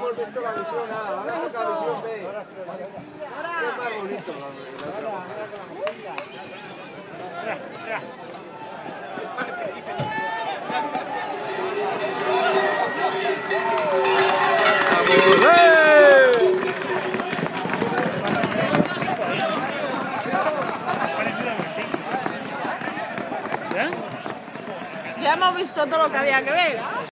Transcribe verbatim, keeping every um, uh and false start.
hemos visto la visión A, ahora toca la visión B. Es más bonito la otra. Ya hemos visto todo lo que había que ver.